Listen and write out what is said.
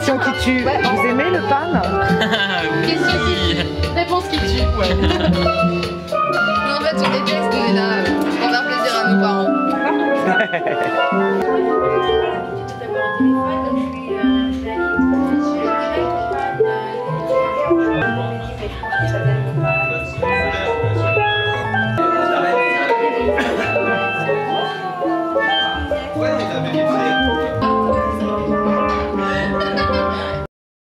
Question qui tue. Ouais. Vous aimez le pan? Question qui tue. Réponse qui tue. Ouais. Nous, en fait, on déteste, on est là pour faire plaisir à nos parents.